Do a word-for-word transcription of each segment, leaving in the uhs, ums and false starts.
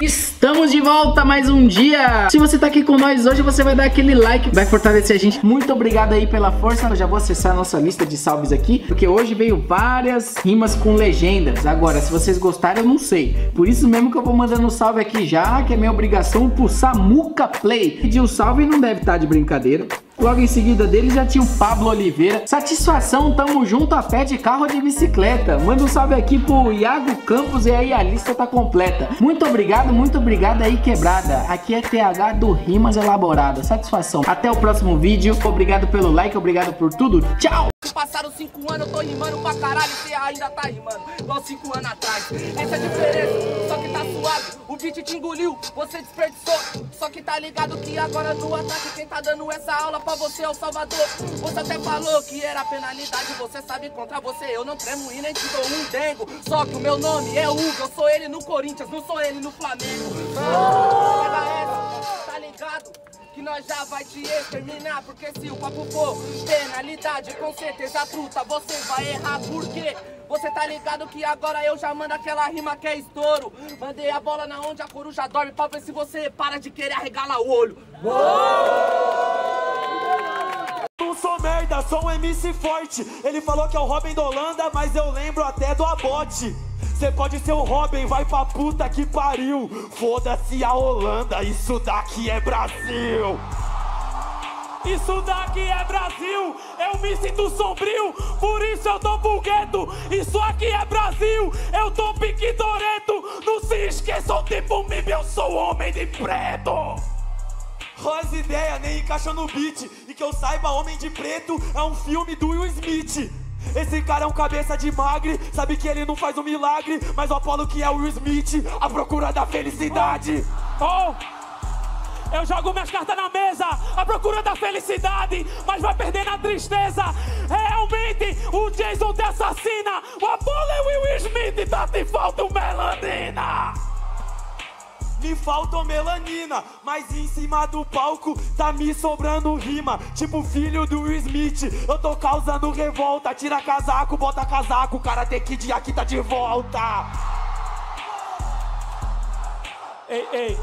Estamos de volta mais um dia. Se você tá aqui com nós hoje, você vai dar aquele like, vai fortalecer a gente. Muito obrigado aí pela força. Eu já vou acessar a nossa lista de salves aqui, porque hoje veio várias rimas com legendas. Agora, se vocês gostaram, eu não sei. Por isso mesmo que eu vou mandando um salve aqui já, que é minha obrigação, pro Samuca Play. Pedir um salve não deve estar de brincadeira. Logo em seguida dele já tinha o Pablo Oliveira. Satisfação, tamo junto a pé de carro ou de bicicleta. Manda um salve aqui pro Iago Campos e aí a lista tá completa. Muito obrigado, muito obrigado aí, quebrada. Aqui é T H do Rimas Elaboradas. Satisfação. Até o próximo vídeo. Obrigado pelo like, obrigado por tudo. Tchau! Passaram cinco anos, eu tô rimando pra caralho e você ainda tá rimando igual cinco anos atrás. Essa é a diferença, só que tá suave. O beat te engoliu, você desperdiçou. Só que tá ligado que agora no ataque quem tá dando essa aula pra você é o Salvador. Você até falou que era penalidade, você sabe contra você eu não tremo e nem te dou um dengo. Só que o meu nome é Hugo, eu sou ele no Corinthians, não sou ele no Flamengo. Pega essa, tá ligado? Que nós já vai te exterminar, porque se o papo for penalidade, com certeza truta, você vai errar, por quê? Você tá ligado que agora eu já mando aquela rima que é estouro. Mandei a bola na onde a coruja dorme, pra ver se você para de querer arregalar o olho. Não sou merda, sou um M C forte. Ele falou que é o Robin da Holanda, mas eu lembro até do Abote. Cê pode ser o Robin, vai pra puta que pariu. Foda-se a Holanda, isso daqui é Brasil. Isso daqui é Brasil, eu me sinto sombrio, por isso eu tô pro gueto. Isso aqui é Brasil, eu tô pique Toreto. Não se esqueçam, tipo mim, eu sou homem de preto. Rosa ideia nem encaixa no beat. E que eu saiba, Homem de Preto é um filme do Will Smith. Esse cara é um cabeça de magre, sabe que ele não faz um milagre, mas o Apolo que é o Will Smith, à procura da felicidade. Oh, eu jogo minhas cartas na mesa, à procura da felicidade, mas vai perder na tristeza. Realmente, o Jason te assassina, o Apolo é o Will Smith, tá te falta melanina. Me falta melanina, mas em cima do palco tá me sobrando rima. Tipo filho do Will Smith, eu tô causando revolta. Tira casaco, bota casaco, Karate Kid aqui tá de volta. Ei, ei.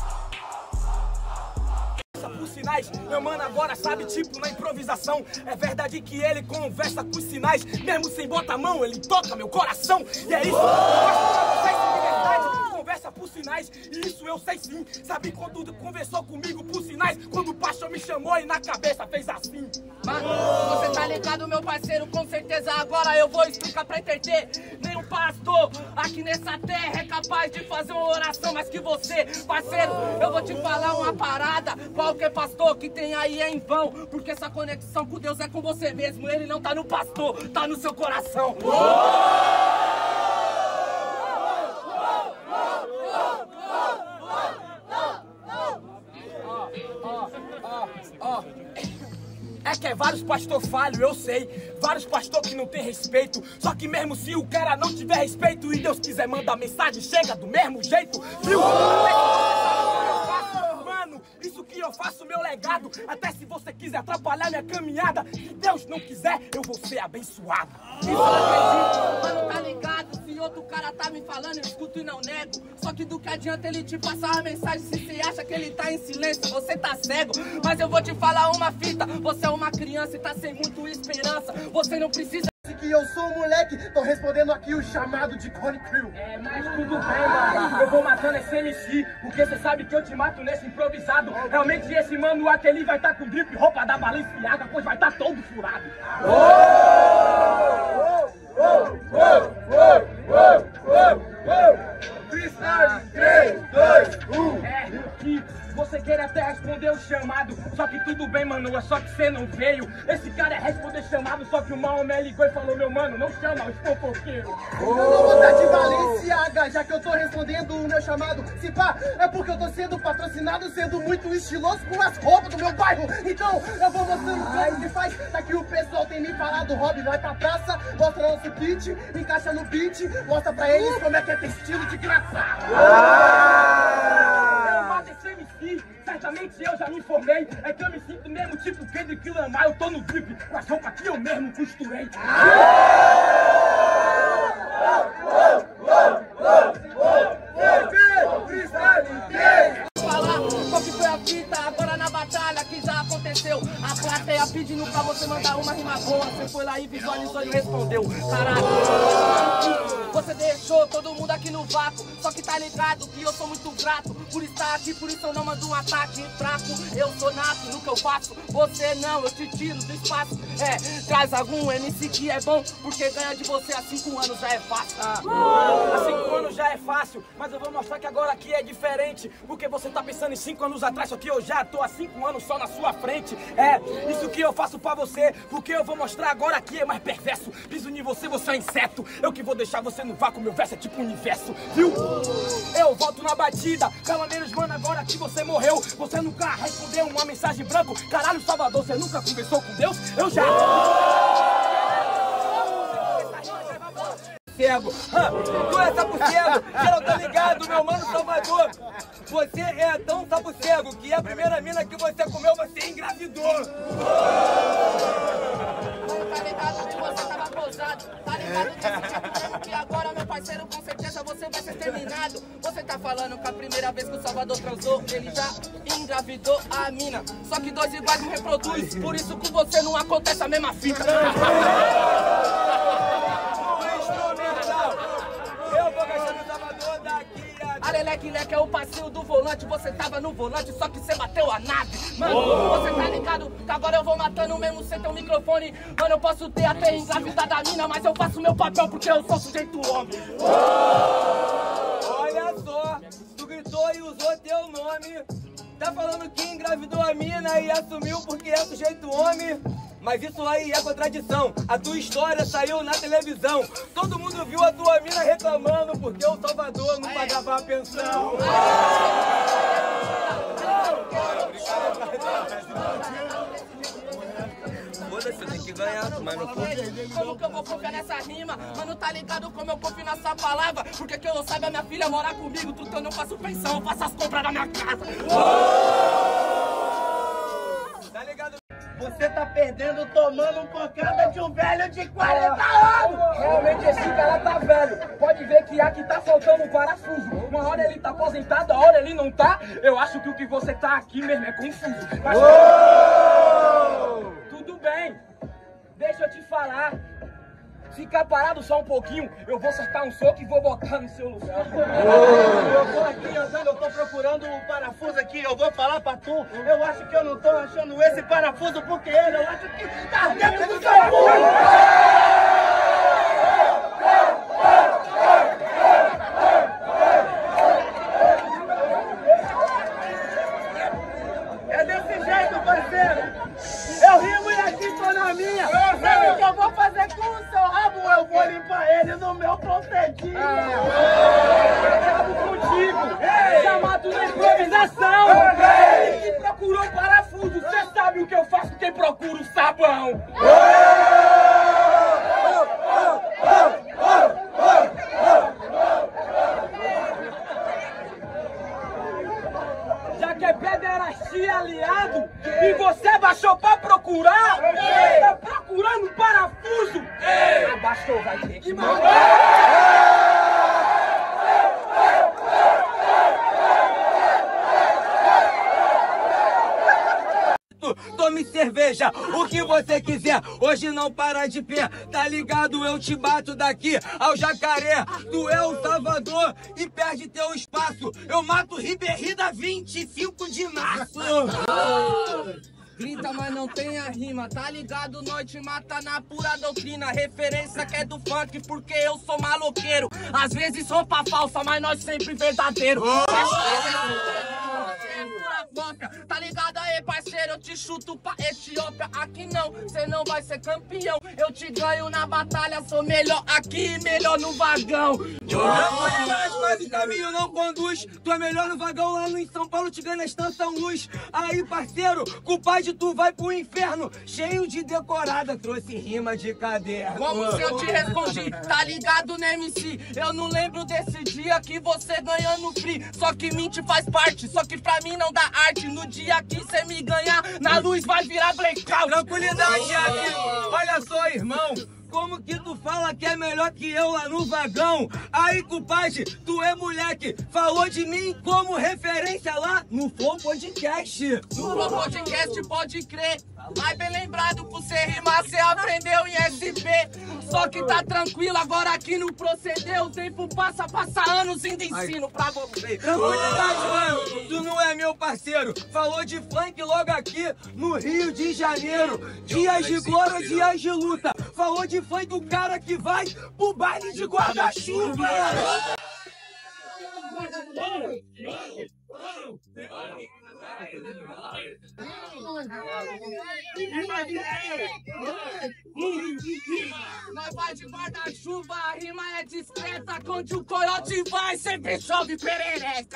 Por sinais, meu mano agora sabe, tipo na improvisação. É verdade que ele conversa com os sinais, mesmo sem botar a mão, ele toca meu coração. E é isso, eu gosto de vocês de verdade. Conversa por sinais, e isso eu sei sim. Sabe quando conversou comigo por sinais? Quando o Paixão me chamou e na cabeça fez assim. Mano, você tá ligado, meu parceiro, com certeza agora eu vou explicar pra entreter. Nenhum pastor aqui nessa terra é capaz de fazer uma oração mais que você. Parceiro, eu vou te falar uma parada. Qualquer pastor que tem aí é em vão, porque essa conexão com Deus é com você mesmo. Ele não tá no pastor, tá no seu coração. É que é vários pastor falho, eu sei. Vários pastor que não tem respeito. Só que mesmo se o cara não tiver respeito e Deus quiser mandar mensagem, chega do mesmo jeito. Viu? Mano, isso que eu faço, meu legado. Até se você quiser atrapalhar minha caminhada, se Deus não quiser, eu vou ser abençoado. Isso eu acredito, mano, tá ligado? Se outro cara tá me falando, eu escuto e não nego. Só que do que adianta ele te passar uma mensagem se você acha que ele tá em silêncio, você tá cego. Mas eu vou te falar uma fita, você é uma criança e tá sem muito esperança. Você não precisa... Que eu sou um moleque, tô respondendo aqui o chamado de Cone Crew. É, mas tudo bem, mano. Eu vou matando esse M C, porque você sabe que eu te mato nesse improvisado. Realmente esse mano aquele vai tá com drip, roupa da Balenciaga, pois vai tá todo furado. Freestyle, três, dois, um. É, que você quer até responder o chamado, só que tudo bem, mano, é só que você não veio. Esse cara é responder chamado, só que o Maomé ligou e falou, meu mano, não chama os fofoqueiros. Eu não vou estar de Balenciaga, já que eu tô respondendo o meu chamado. Se pá, é porque eu tô sendo patrocinado, sendo muito estiloso com as roupas do meu bairro. Então, eu vou mostrando como que faz. Daqui o pessoal tem me falado, Rob vai pra praça, mostra nosso kit, encaixa no beat, mostra pra eles como é que é ter estilo de graça. Eu mato esse M C, certamente eu já me informei. É que eu me sinto mesmo tipo Kendrick Lamar, eu tô no drip com as roupas que eu mesmo costurei. Freestyle! aí visualizou e não respondeu. Caralho. Você deixou todo mundo aqui no vácuo. Só que tá ligado que eu sou muito grato por estar aqui, por isso eu não mando um ataque fraco. Eu sou nato no que eu faço, você não, eu te tiro do espaço. É, traz algum M C que é bom, porque ganhar de você há cinco anos já é fácil. Ah, há cinco anos já é fácil, mas eu vou mostrar que agora aqui é diferente. Porque você tá pensando em cinco anos atrás, só que eu já tô há cinco anos só na sua frente. É, isso que eu faço pra você, porque eu vou mostrar agora aqui é mais perverso. Piso em você, você é um inseto. Eu que vou deixar você no vácuo, meu verso é tipo um universo, viu? Eu volto na batida, pelo menos, mano, agora que você morreu. Você nunca respondeu uma mensagem branco. Caralho, Salvador, você nunca conversou com Deus? Eu já... Cego, ah, tu é sapo cego, geral tá ligado, meu mano Salvador. Você é tão sapo cego que a primeira mina que você comeu, você engravidou. Tá ligado que você tava posado, tá ligado desse tipo que agora, meu parceiro, com certeza você vai ser terminado. Você tá falando que a primeira vez que o Salvador transou, ele já engravidou a mina. Só que dois iguais não reproduz, por isso com você não acontece a mesma fita. Eu vou gastar no Salvador daqui a... Aleleque leque é o passeio do volante, você tava no volante, só que você bateu a nave. Mano, oh. Você tá ligado que agora eu vou matando mesmo sem ter um microfone. Mano, eu posso ter até engravidado da mina, mas eu faço meu papel porque eu sou sujeito homem. Oh. Olha só, tu gritou e usou teu nome. Tá falando que engravidou a mina e assumiu porque é sujeito homem. Mas isso aí é contradição, a tua história saiu na televisão. Todo mundo viu a tua mina reclamando porque o Salvador não pagava a pensão. Foda-se, tem que ganhar, mas não pode. Como que eu vou confiar nessa rima? Mano, tá ligado como eu confio nessa palavra? Porque que eu saiba, minha filha morar comigo, tudo eu não faço pensão, eu faço as compras da minha casa. Tá ligado? Você tá perdendo tomando pancada de um velho de quarenta anos! Realmente esse cara tá velho. Pode ver que aqui tá faltando um parafuso. Uma hora ele tá aposentado, a hora ele não tá. Eu acho que o que você tá aqui mesmo é confuso. Mas... Tudo bem, deixa eu te falar. Ficar parado só um pouquinho, eu vou soltar um soco e vou botar no seu lugar. Eu tô aqui andando, eu tô procurando um parafuso aqui, eu vou falar pra tu. Eu acho que eu não tô achando esse parafuso porque ele, eu acho que tá dentro do seu cu. É desse jeito, parceiro. Eu rimo e aqui tô na minha. Sabe o que eu vou fazer com o seu rabo? Eu vou limpar ele no meu procedinho. Acabo contigo. Chamado de improvisação. Ele que procurou parafuso. Você sabe o que eu faço quem procura o sabão. Já que é pederastia aliado e você baixou pra procurar, tá procurando parafuso. Abaixou, vai ter que mandar. Tome cerveja, o que você quiser, hoje não para de pé, tá ligado? Eu te bato daqui ao Jacaré, tu é o Salvador e perde teu espaço, eu mato Ribeirinho da vinte e cinco de março. Grita, mas não tem a rima, tá ligado? Nós te mata na pura doutrina. Referência que é do funk, porque eu sou maloqueiro. Às vezes roupa falsa, mas nós sempre verdadeiro. Tá ligado aí, parceiro? Eu te chuto pra Etiópia. Aqui não, cê não vai ser campeão. Eu te ganho na batalha, sou melhor aqui, melhor no vagão. Mas o caminho não conduz. Tu é melhor no vagão lá no em São Paulo, te ganha na Estação Luz. Aí, parceiro, culpado tu vai pro inferno. Cheio de decorada, trouxe rima de caderno. Como se eu te respondi, tá ligado, né, M C? Eu não lembro desse dia que você ganhando free. Só que mente faz parte, só que pra mim não dá arte. No dia que cê me ganhar, na luz vai virar blackout. Tranquilidade aqui, olha só, irmão. Como que tu fala que é melhor que eu lá no vagão? Aí, compadre, tu é moleque, falou de mim como referência lá no Flow Podcast. No Flow Podcast, pode crer. Mas bem lembrado, por você rimar, você aprendeu em S P. Só que tá tranquilo, agora aqui não procedeu. O tempo passa, passa anos, ainda ensino pra você. Tranquilidade, mano, tu não é meu parceiro. Falou de funk logo aqui no Rio de Janeiro. Dias de glória, dias de luta. Falou de funk do cara que vai pro baile de guarda-chuva. Nós vai de guarda-chuva, a rima é discreta. Onde o coiote vai, sempre chove perereca.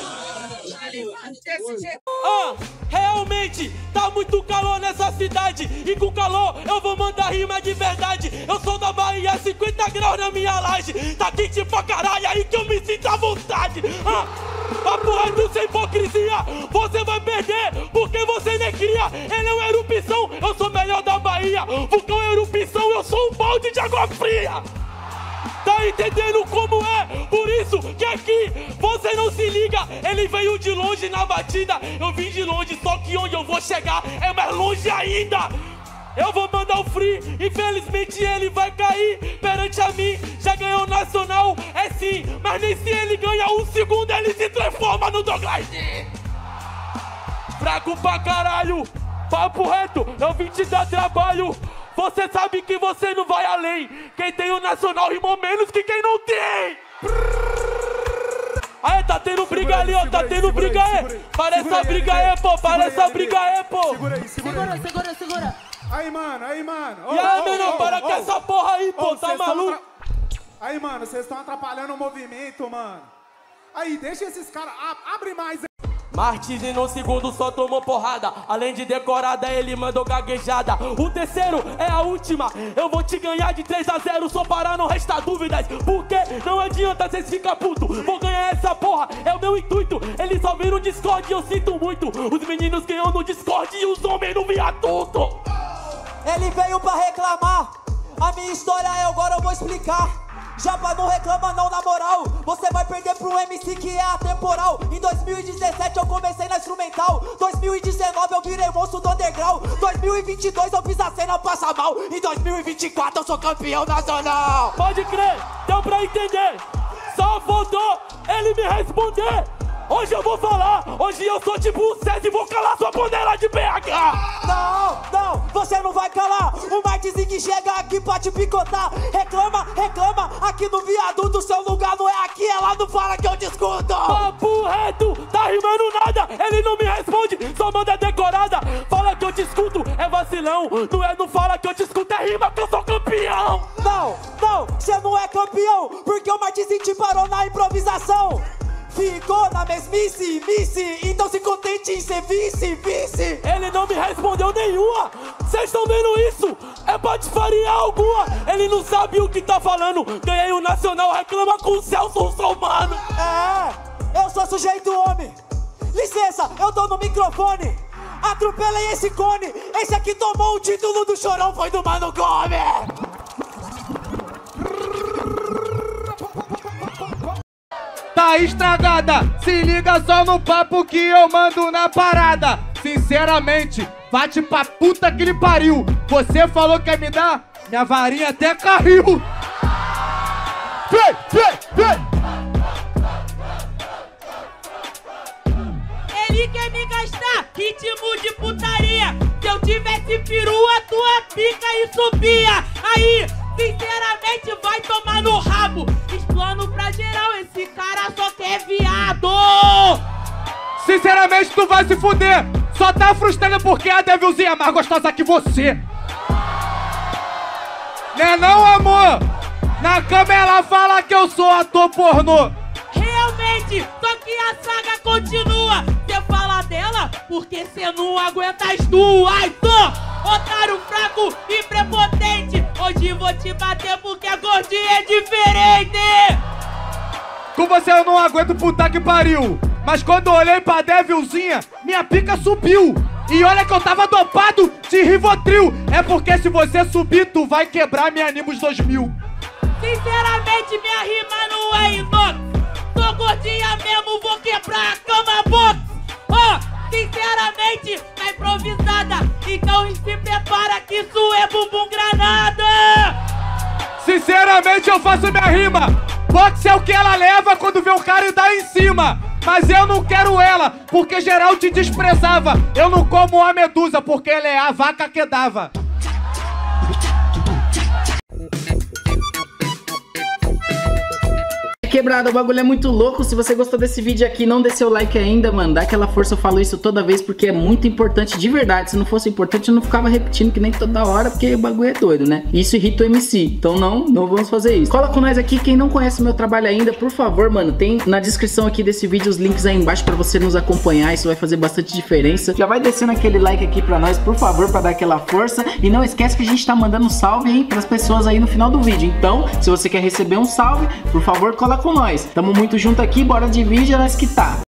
Desse jeito. Ah, realmente, tá muito calor nessa cidade. E com calor eu vou mandar rima de verdade. Eu sou da Bahia, cinquenta graus na minha laje. Tá quente pra caralho, aí que eu me sinto à vontade. Ah, papo reto sem hipocrisia. Você vai perder, porque você nem cria. Ele é uma erupção, eu sou melhor da Bahia. Vulcão é erupção, eu sou um balde de água fria. Tá entendendo como é? Por isso que aqui você não se liga. Ele veio de longe na batida, eu vim de longe, só que onde eu vou chegar é mais longe ainda. Eu vou mandar o free, infelizmente ele vai cair perante a mim. Já ganhou nacional, é sim, mas nem se ele ganha um segundo ele se transforma no Douglas. Fraco pra caralho, papo reto, eu vim te dar trabalho. Você sabe que você não vai além. Quem tem o nacional rimou menos que quem não tem. Aí, tá tendo briga ali, ó, tá tendo briga aí. Parece a briga aí, pô, parece a briga aí, pô. Segura aí, segura aí. Segura, segura. Aí, mano, aí, mano. E aí, menino, para com essa porra aí, pô, tá maluco? Aí, mano, vocês estão atrapalhando o movimento, mano. Aí, deixa esses caras, abre mais aí. Martins em um segundo só tomou porrada. Além de decorada, ele mandou gaguejada. O terceiro é a última. Eu vou te ganhar de três a zero, só para não restar dúvidas. Porque não adianta cês ficar puto. Vou ganhar essa porra, é o meu intuito. Eles só viram no Discord e eu sinto muito. Os meninos ganham no Discord e os homens no viaduto. Ele veio pra reclamar. A minha história é agora eu vou explicar. Japa não reclama não, na moral. Você vai perder pro M C que é atemporal. Em dois mil e dezessete eu comecei na instrumental. dois mil e dezenove eu virei monstro do underground. dois mil e vinte e dois eu fiz a cena passar mal. Em dois mil e vinte e quatro eu sou campeão nacional. Pode crer, deu pra entender. Só faltou ele me responder. Hoje eu vou falar, hoje eu sou tipo o César e vou calar sua panela de B H. Não, não, você não vai calar. O Martinzinho que chega aqui pra te picotar. Reclama, reclama, aqui no viaduto. Seu lugar não é aqui, ela não fala que eu discuto. Papo reto, tá rimando nada. Ele não me responde, só manda decorada. Fala que eu te escuto, é vacilão. Não é, não fala que eu te escuto, é rima que eu sou campeão. Não, não, você não é campeão, porque o Martinzinho te parou na improvisação. Ficou na mesmice, vice, então se contente em ser vice, vice. Ele não me respondeu nenhuma. Vocês estão vendo isso? É patifaria alguma. Ele não sabe o que tá falando. Ganhei o nacional, reclama com o Celso Russomano. É, eu sou sujeito homem. Licença, eu tô no microfone. Atropelei esse cone. Esse aqui tomou o título do chorão, foi do Mano Gomes. Tá estragada, se liga só no papo que eu mando na parada. Sinceramente, bate pra puta que lhe pariu. Você falou que ia me dar, minha varinha até caiu. Vem, vem, vem. Ele quer me gastar, ritmo de putaria. Se eu tivesse perua, tua pica e subia. Aí, sinceramente, vai tomar no rabo. Explano pra geral, esse cara só quer viado. Sinceramente, tu vai se fuder. Só tá frustrada porque a Devilzinha é mais gostosa que você. Né não, amor? Na cama ela fala que eu sou ator pornô. Realmente, só que a saga continua. Cê fala dela porque cê não aguenta as tuas. Tô otário fraco e prepotente. Hoje vou te bater porque a gordinha é diferente. Com você eu não aguento, puta que pariu. Mas quando eu olhei pra Devilzinha, minha pica subiu. E olha que eu tava dopado de Rivotril. É porque se você subir, tu vai quebrar minha Animus dois mil. Sinceramente, minha rima não é inox. Tô gordinha mesmo, vou quebrar a cama box. Ó, oh, sinceramente, na improvisada, Então se prepara que isso é bumbum granada. Sinceramente eu faço minha rima. Boxe é o que ela leva quando vê o cara e dá em cima. Mas eu não quero ela, porque geral te desprezava. Eu não como a medusa, porque ela é a vaca que dava. Quebrada, o bagulho é muito louco. Se você gostou desse vídeo aqui, não deixou o like ainda, mano. Dá aquela força, eu falo isso toda vez porque é muito importante, de verdade. Se não fosse importante, eu não ficava repetindo que nem toda hora, porque o bagulho é doido, né? Isso irrita o M C. Então não, não vamos fazer isso. Cola com nós aqui, quem não conhece o meu trabalho ainda, por favor, mano, tem na descrição aqui desse vídeo os links aí embaixo pra você nos acompanhar. Isso vai fazer bastante diferença. Já vai descendo aquele like aqui pra nós, por favor, pra dar aquela força. E não esquece que a gente tá mandando um salve aí pras pessoas aí no final do vídeo. Então, se você quer receber um salve, por favor, cola com nós. Tamo muito junto aqui, bora de vídeo, nós que tá.